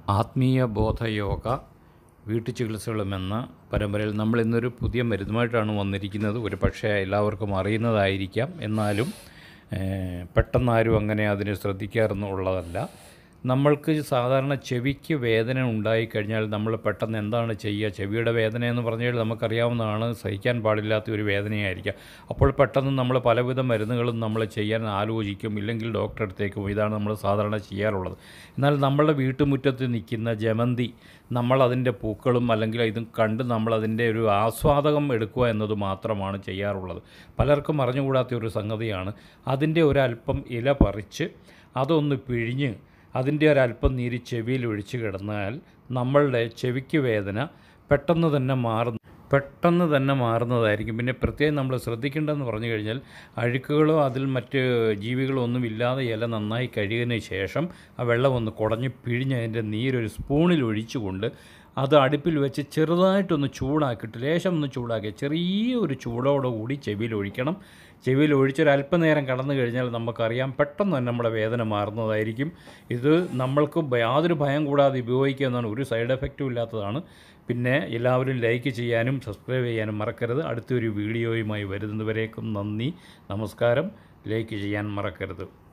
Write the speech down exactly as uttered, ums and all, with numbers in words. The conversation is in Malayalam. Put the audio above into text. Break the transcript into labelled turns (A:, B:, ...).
A: ആത്മീയ ബോധയോഗ വീട്ടുചികിത്സകളുമെന്ന പരമ്പരയിൽ നമ്മൾ ഇന്നൊരു പുതിയ മരുന്നുമായിട്ടാണ് വന്നിരിക്കുന്നത്. ഒരു പക്ഷേ എല്ലാവർക്കും അറിയുന്നതായിരിക്കാം, എന്നാലും പെട്ടെന്നാരും അങ്ങനെ അതിനെ ശ്രദ്ധിക്കാറൊന്നുള്ളതല്ല. നമ്മൾക്ക് സാധാരണ ചെവിക്ക് വേദന ഉണ്ടായിക്കഴിഞ്ഞാൽ നമ്മൾ പെട്ടെന്ന് എന്താണ് ചെയ്യുക? ചെവിയുടെ വേദന എന്ന് പറഞ്ഞാൽ നമുക്കറിയാവുന്നതാണ്, സഹിക്കാൻ പാടില്ലാത്ത ഒരു വേദനയായിരിക്കാം. അപ്പോൾ പെട്ടെന്ന് നമ്മൾ പലവിധ മരുന്നുകളും നമ്മൾ ചെയ്യാൻ ആലോചിക്കും, ഇല്ലെങ്കിൽ ഡോക്ടറെ അടുത്തേക്ക് പോയി. ഇതാണ് നമ്മൾ സാധാരണ ചെയ്യാറുള്ളത്. എന്നാൽ നമ്മളുടെ വീട്ടുമുറ്റത്ത് നിൽക്കുന്ന ജമന്തി, നമ്മളതിൻ്റെ പൂക്കളും അല്ലെങ്കിൽ ഇതും കണ്ട് നമ്മളതിൻ്റെ ഒരു ആസ്വാദകം എടുക്കുക എന്നത് മാത്രമാണ് ചെയ്യാറുള്ളത്. പലർക്കും അറിഞ്ഞുകൂടാത്ത ഒരു സംഗതിയാണ്. അതിൻ്റെ ഒരല്പം ഇല പറിച്ച് അതൊന്ന് പിഴിഞ്ഞ് അതിൻ്റെ ഒരല്പം നീര് ചെവിയിൽ ഒഴിച്ച് കിടന്നാൽ നമ്മളുടെ ചെവിക്ക് വേദന പെട്ടെന്ന് തന്നെ മാറുന്നു പെട്ടെന്ന് തന്നെ മാറുന്നതായിരിക്കും. പിന്നെ പ്രത്യേകം നമ്മൾ ശ്രദ്ധിക്കേണ്ടതെന്ന് പറഞ്ഞു കഴിഞ്ഞാൽ, അഴുക്കുകളോ അതിൽ മറ്റ് ജീവികളോ ഒന്നും ഇല്ലാതെ ഇല നന്നായി കഴുകിയതിന് ശേഷം ആ വെള്ളം ഒന്ന് കുടഞ്ഞ് പിഴിഞ്ഞ് അതിൻ്റെ നീരൊരു സ്പൂണിൽ ഒഴിച്ചുകൊണ്ട് അത് അടുപ്പിൽ വെച്ച് ചെറുതായിട്ടൊന്ന് ചൂടാക്കിയിട്ട്, ലേശം ഒന്ന് ചൂടാക്കി ചെറിയൊരു ചൂടോടുകൂടി ചെവിയിൽ ഒഴിക്കണം. ചെവിയിൽ ഒഴിച്ചൊരല്പനേരം കടന്നു കഴിഞ്ഞാൽ നമുക്കറിയാം പെട്ടെന്ന് തന്നെ നമ്മുടെ വേദന മാറുന്നതായിരിക്കും. ഇത് നമ്മൾക്ക് യാതൊരു ഭയം കൂടാതെ ഉപയോഗിക്കാവുന്നതാണ്, ഒരു സൈഡ് എഫക്റ്റും ഇല്ലാത്തതാണ്. പിന്നെ എല്ലാവരും ലൈക്ക് ചെയ്യാനും സബ്സ്ക്രൈബ് ചെയ്യാനും മറക്കരുത്. അടുത്തൊരു വീഡിയോയുമായി വരുന്നതുവരേക്കും നന്ദി, നമസ്കാരം. ലൈക്ക് ചെയ്യാൻ മറക്കരുത്.